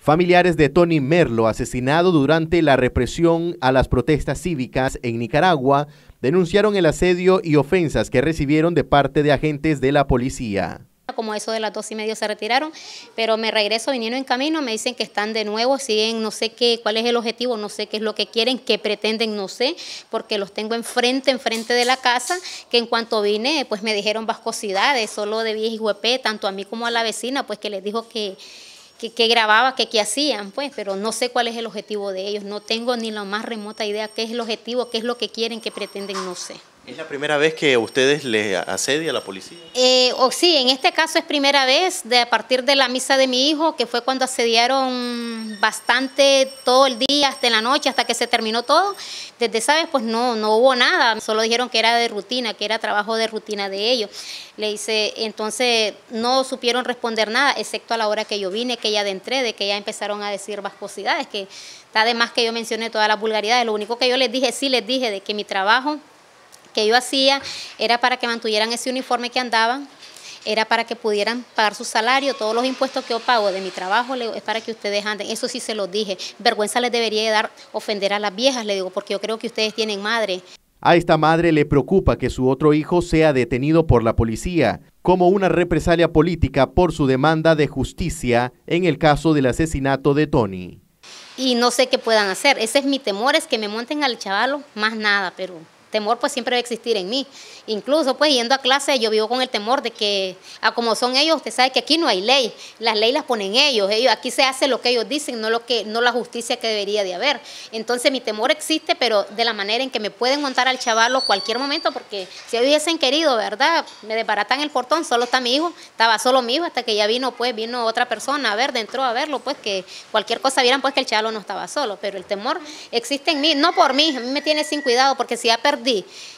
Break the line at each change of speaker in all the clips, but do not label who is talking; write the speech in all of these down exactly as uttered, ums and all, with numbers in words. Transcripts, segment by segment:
Familiares de Tony Merlo, asesinado durante la represión a las protestas cívicas en Nicaragua, denunciaron el asedio y ofensas que recibieron de parte de agentes de la policía.
Como eso de las dos y media se retiraron, pero me regreso viniendo en camino, me dicen que están de nuevo, siguen, no sé qué, cuál es el objetivo, no sé qué es lo que quieren, qué pretenden, no sé, porque los tengo enfrente, enfrente de la casa, que en cuanto vine, pues me dijeron vascosidades, solo de vieja y huepé, tanto a mí como a la vecina, pues que les dijo que que, que grababa, que qué hacían, pues, pero no sé cuál es el objetivo de ellos, no tengo ni la más remota idea qué es el objetivo, qué es lo que quieren, qué pretenden, no sé.
¿Es la primera vez que ustedes le asedia a la policía?
Eh, o sí, en este caso es primera vez, de a partir de la misa de mi hijo, que fue cuando asediaron bastante todo el día, hasta en la noche, hasta que se terminó todo. Desde esa vez pues no, no hubo nada, solo dijeron que era de rutina, que era trabajo de rutina de ellos. Le hice, entonces no supieron responder nada, excepto a la hora que yo vine, que ya adentré, de que ya empezaron a decir vascosidades, que está de más que yo mencioné todas las vulgaridades. Lo único que yo les dije, sí les dije, de que mi trabajo que yo hacía era para que mantuvieran ese uniforme que andaban, era para que pudieran pagar su salario, todos los impuestos que yo pago de mi trabajo le digo, es para que ustedes anden, eso sí se los dije, vergüenza les debería de dar ofender a las viejas, le digo, porque yo creo que ustedes tienen madre.
A esta madre le preocupa que su otro hijo sea detenido por la policía, como una represalia política por su demanda de justicia en el caso del asesinato de Tony.
Y no sé qué puedan hacer, ese es mi temor, es que me monten al chavalo, más nada, pero temor pues siempre va a existir en mí. Incluso pues yendo a clase yo vivo con el temor de que, a como son ellos, usted sabe que aquí no hay ley, las leyes las ponen ellos, ellos aquí se hace lo que ellos dicen, no lo que no la justicia que debería de haber. Entonces mi temor existe, pero de la manera en que me pueden montar al chavalo cualquier momento, porque si hubiesen querido, ¿verdad? Me desbaratan el portón, solo está mi hijo, estaba solo mi hijo hasta que ya vino, pues vino otra persona a ver, entró a verlo, pues que cualquier cosa vieran pues que el chavalo no estaba solo, pero el temor existe en mí, no por mí, a mí me tiene sin cuidado, porque si ya perdí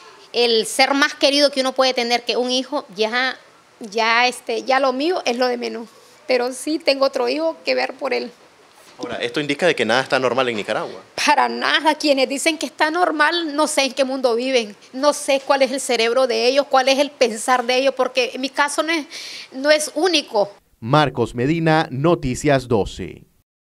el ser más querido que uno puede tener que un hijo, ya, ya, este, ya lo mío es lo de menos. Pero sí tengo otro hijo que ver por él.
Ahora, esto indica de que nada está normal en Nicaragua.
Para nada, quienes dicen que está normal, no sé en qué mundo viven, no sé cuál es el cerebro de ellos, cuál es el pensar de ellos, porque en mi caso no es, no es único.
Marcos Medina, Noticias doce.